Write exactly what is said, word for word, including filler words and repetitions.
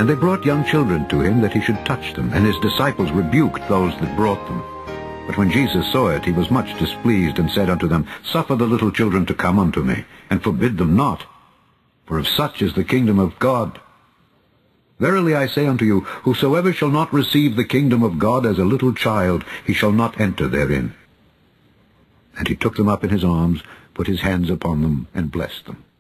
And they brought young children to him, that he should touch them. And his disciples rebuked those that brought them. But when Jesus saw it, he was much displeased, and said unto them, Suffer the little children to come unto me, and forbid them not, for of such is the kingdom of God. Verily I say unto you, whosoever shall not receive the kingdom of God as a little child, he shall not enter therein. And he took them up in his arms, put his hands upon them, and blessed them.